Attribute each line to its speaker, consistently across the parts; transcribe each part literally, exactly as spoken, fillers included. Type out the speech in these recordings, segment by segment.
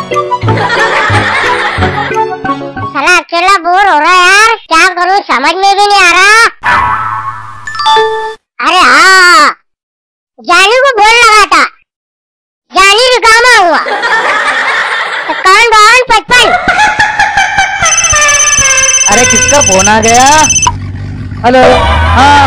Speaker 1: साला अकेला बोर हो रहा है यार, क्या करूं समझ में भी नहीं आ रहा। अरे हाँ, जानी को बोल लगा था, जानी रिकामा हुआ तो कौन बावन पचपन।
Speaker 2: अरे किसका फोन आ गया? हेलो। हाँ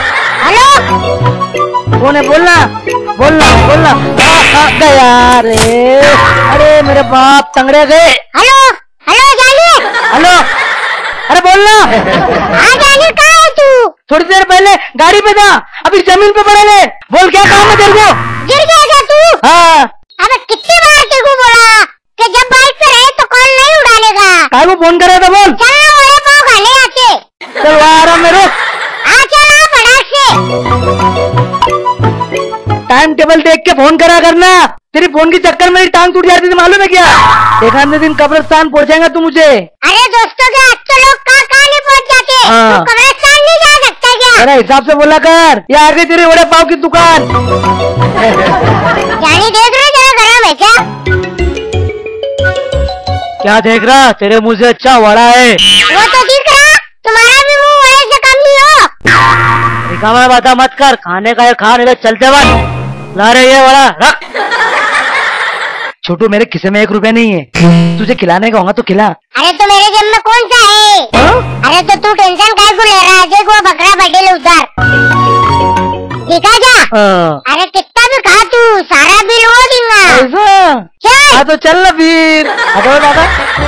Speaker 1: हेलो,
Speaker 2: कौन है? बोलना बोलना बोलना। हाँ गया रे, अरे मेरे बाप तंगड़े गए।
Speaker 1: हेलो हेलो जानी।
Speaker 2: हेलो, अरे बोलना।
Speaker 1: हाँ जानी, कहाँ है तू?
Speaker 2: थोड़ी देर पहले गाड़ी पे था, अभी जमीन पे पड़े ले। बोल क्या काम है तेरे को?
Speaker 1: गिर गया क्या तू?
Speaker 2: हाँ।
Speaker 1: अबे कितनी बार तेरे को बोला कि जब बाइक पे रहे तो कॉल नहीं उड़ानेगा।
Speaker 2: काय को फोन करे था? बोल।
Speaker 1: चल ना वड़े पाव खा ले आके।
Speaker 2: चल आराम में रुक।
Speaker 1: आ चल आ फटाक से।
Speaker 2: टाइम टेबल देख के फोन करा करना। तेरी फोन के चक्कर में टांग टूट जाती थी, मालूम है क्या? एक आधे दिन कब्रिस्तान पहुंचाएगा तू मुझे।
Speaker 1: अरे दोस्तों के अच्छे लोग कहाँ कहाँ नहीं पहुँच जाते।
Speaker 2: हाँ।
Speaker 1: तू कब्रिस्तान नहीं जा सकता क्या?
Speaker 2: मेरा हिसाब से बोला कर, ये आ गई तेरी वड़े पाव की दुकान।
Speaker 1: जानी देख रहे जरा गरम है क्या?
Speaker 2: क्या देख रहा? तेरे मुंह से अच्छा वड़ा है।
Speaker 1: वो तो दिख रहा, तुम्हारा भी मुंह वड़े से कम नहीं हो।
Speaker 2: रिकामा बाता मत कर, खाने का है खा, नहीं तो चलते मत। ला रहे ये वड़ा रख। छोटू मेरे खिसे में एक रुपया नहीं है, तुझे खिलाने का होगा तो खिला।
Speaker 1: अरे तो मेरे जेब में कौन सा है?
Speaker 2: हा?
Speaker 1: अरे तो तू टेंशन काय को ले रहा है? देख वो बकरा बड्डे उधर दिखा जा।
Speaker 2: हाँ।
Speaker 1: अरे कितना भी खा तू, सारा बिल वो दूंगा।
Speaker 2: ऐसा?
Speaker 1: चल।
Speaker 2: हाँ तो चल ना फिर। हटो दादा।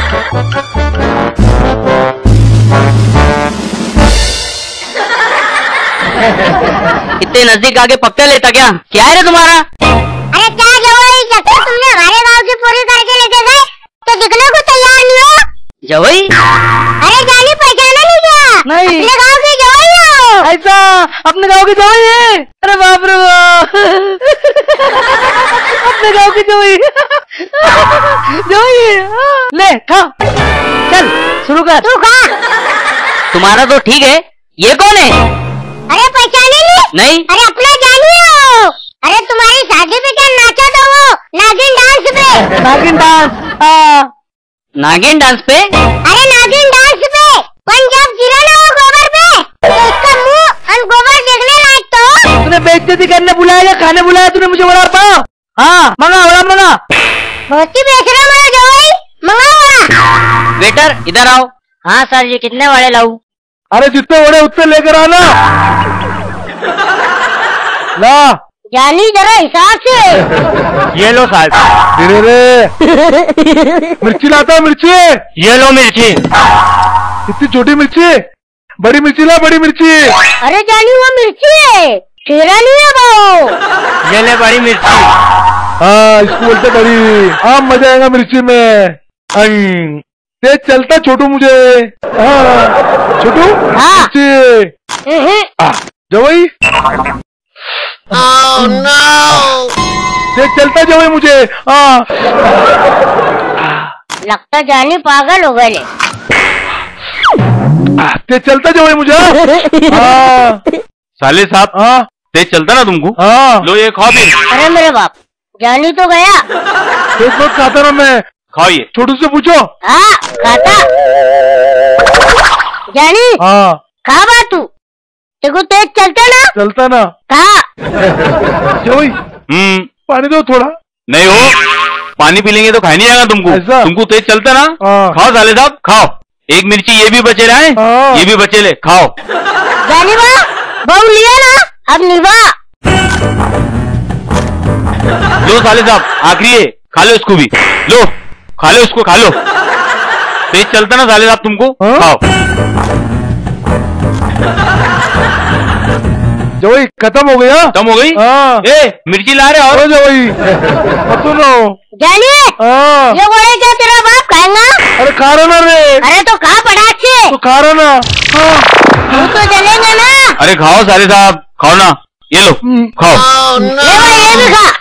Speaker 3: इतने नजदीक आके पक्का लेता क्या? क्या है रे तुम्हारा?
Speaker 1: अरे क्या जवाई, जब तक तुमने हमारे गाँव की पूरी करके लेके गए तो दिखने को तैयार नहीं हो।
Speaker 3: जवाई?
Speaker 1: अरे जानी पहचाना नहीं क्या?
Speaker 2: नहीं।
Speaker 1: अपने गाँव की जवाई हो।
Speaker 2: ऐसा? अपने गाँव की जवाई है? अरे बाप रे बाप। अपने गाँव की जवाई जवाई है। ले खा, चल शुरू कर।
Speaker 1: तू खा।
Speaker 3: तुम्हारा तो ठीक है, ये कौन है?
Speaker 1: अरे पहचाने नहीं?
Speaker 3: नहीं।
Speaker 1: अरे अपना जानी हो। अरे तुम्हारी शादी पे क्या नाचा था वो नागिन डांस पे?
Speaker 2: नागिन डांस? हाँ।
Speaker 3: नागिन डांस पे?
Speaker 1: अरे नागिन डांस पे पंजाब गिरा ना वो गोबर पे, तो इसका मुंह और गोबर देखने लायक तो।
Speaker 2: तूने बेइज्जती करने बुलाया या खाने बुलाया तूने मुझे? वड़ा पाव। हाँ मंगा वड़ा मंगा।
Speaker 1: बहुत ही बेशरम है जवाई, मंगा वड़ा।
Speaker 3: वेटर इधर आओ। हाँ सर, ये कितने वड़े लाऊं?
Speaker 2: अरे जितने वड़े उतने लेकर आना। ला
Speaker 1: जानी जरा हिसाब से।
Speaker 3: ये लो साहब।
Speaker 2: धीरे रे। मिर्ची लाता है, मिर्ची।
Speaker 3: ये लो मिर्ची।
Speaker 2: इतनी छोटी मिर्ची? बड़ी मिर्ची ला, बड़ी मिर्ची।
Speaker 1: अरे जानी वो मिर्ची है, तेरा नहीं है वो।
Speaker 3: ये ले बड़ी मिर्ची।
Speaker 2: हाँ इसको बोलते बड़ी। हाँ मजा आएगा मिर्ची में। तेज चलता छोटू मुझे। हाँ छोटू।
Speaker 1: हाँ।
Speaker 2: मिर्ची। जवाई।
Speaker 1: Oh no!
Speaker 2: तेज चलता जवाई मुझे। हाँ।
Speaker 1: लगता जानी पागल हो गए।
Speaker 2: तेज चलता जवाई मुझे। हाँ।
Speaker 4: साले साहब।
Speaker 2: हाँ
Speaker 4: तेज चलता ना तुमको?
Speaker 2: हाँ।
Speaker 4: लो ये खाओ फिर।
Speaker 1: अरे मेरे बाप, जानी तो गया।
Speaker 2: तेज बहुत खाता ना मैं।
Speaker 4: खाओ ये।
Speaker 2: छोटू से पूछो।
Speaker 1: हाँ खाता। जानी।
Speaker 2: हाँ।
Speaker 1: खा बा तू, तेको तेज चलता ना?
Speaker 2: चलता ना।
Speaker 1: खा।
Speaker 2: जवाई
Speaker 4: हम्म
Speaker 2: पानी दो थोड़ा।
Speaker 4: नहीं हो, पानी पी लेंगे तो खाई नहीं आएगा तुमको।
Speaker 2: ऐसा?
Speaker 4: तुमको तेज चलता ना?
Speaker 2: हाँ।
Speaker 4: खाओ साले साहब खाओ। एक मिर्ची ये भी बचे रहा है।
Speaker 2: हाँ।
Speaker 4: ये भी बचे ले, खाओ।
Speaker 1: जानी बा बहु लिया ना, अब निभा।
Speaker 4: लो साले साहब आखिरी है, खा लो इसको भी। लो खा लो इसको, खा लो। तेज चलता ना साले साहब तुमको?
Speaker 2: हाँ?
Speaker 4: खाओ।
Speaker 2: जवाई खत्म हो गया।
Speaker 4: खत्म हो गई?
Speaker 2: हाँ।
Speaker 4: ए मिर्ची ला रहे और
Speaker 2: जवाई मत सुनो।
Speaker 1: जानी
Speaker 2: हाँ।
Speaker 1: ये बोले क्या तेरा बाप खाएगा?
Speaker 2: अरे खा रहा ना रे।
Speaker 1: अरे तो खा पटाख से।
Speaker 2: तो खा रहा ना। हाँ।
Speaker 1: तू तो जलेगा ना।
Speaker 4: अरे खाओ साले साहब, खाओ ना। ये लो खाओ।
Speaker 1: ले भाई ये भी खा।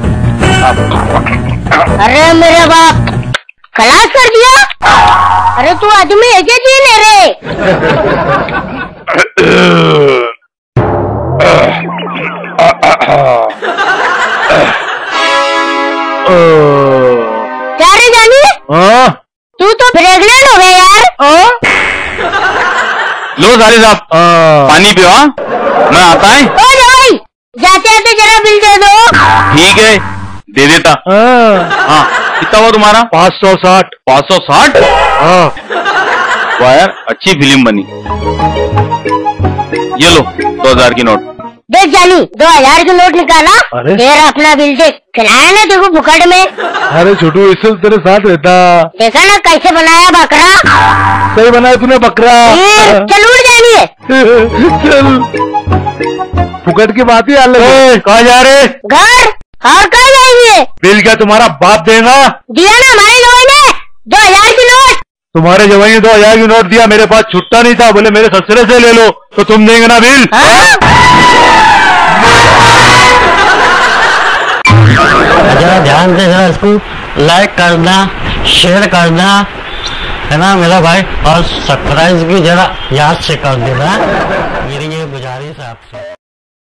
Speaker 1: अरे मेरे बाप खलास कर दिया। अरे तू आदमी है क्या जी ले रे? क्या रे जानी?
Speaker 2: हाँ
Speaker 1: तू तो प्रेग्नेंट हो गया यार।
Speaker 4: लो साले साहब पानी पियो। हाँ मैं आता है।
Speaker 1: ओ भाई जाते आते जरा बिल दे दो।
Speaker 4: ठीक है दे देता।
Speaker 2: हाँ
Speaker 4: हाँ कितना हुआ तुम्हारा?
Speaker 2: पाँच सौ साठ।
Speaker 4: पाँच सौ साठ।
Speaker 2: हाँ
Speaker 4: वाह यार अच्छी फिल्म बनी। ये लो दो हजार की नोट।
Speaker 1: देख जानी दो हजार की नोट निकाला।
Speaker 2: अरे?
Speaker 1: तेरा अपना बिल देख। खिलाया ना देखो भुखड़ में।
Speaker 2: अरे छोटू इससे तेरे साथ रहता।
Speaker 1: देखा ना कैसे बनाया बकरा।
Speaker 2: सही बनाया तूने बकरा।
Speaker 1: ए, चल उड़ जानी है।
Speaker 2: चल फुकट की बात ही अलग है। कहाँ जा रहे?
Speaker 1: घर और कहाँ जाएंगे?
Speaker 2: बिल क्या तुम्हारा बाप देगा?
Speaker 1: दिया ना हमारे लोगों ने दो हजार की नोट।
Speaker 2: तुम्हारे जवाई ने दो हजार की नोट दिया, मेरे पास छुट्टा नहीं था, बोले मेरे ससुरे से ले लो, तो तुम देंगे ना बिल?
Speaker 5: जरा ध्यान से जरा इसको लाइक करना, शेयर करना है ना मेरा भाई, और सब्सक्राइब भी जरा याद से कर देना, मेरी ये गुजारिश है आपसे।